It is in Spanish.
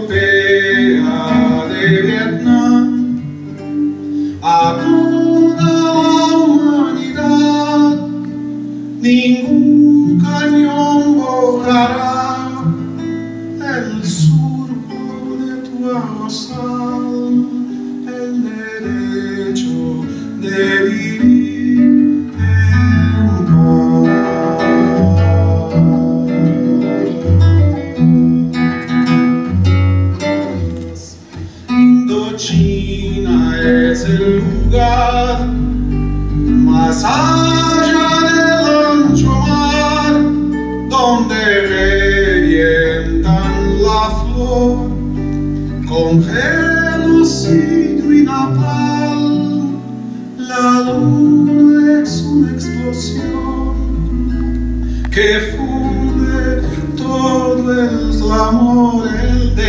golpea de Vietnam a toda la humanidad. Ningún cañón borrará el surco de tu arrozal, el derecho de vivir en paz. Indochina es el lugar más allá del ancho mar, donde revientan la flor con genocidio y napalm. La luna es una explosión que funde todo el clamor, el